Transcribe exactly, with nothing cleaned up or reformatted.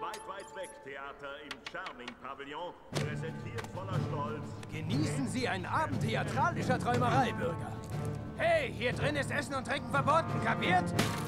Weit, weit weg Theater im Charming Pavillon, präsentiert voller Stolz. Genießen Sie einen Abend theatralischer Träumerei, Bürger. Hey, hier drin ist Essen und Trinken verboten, kapiert?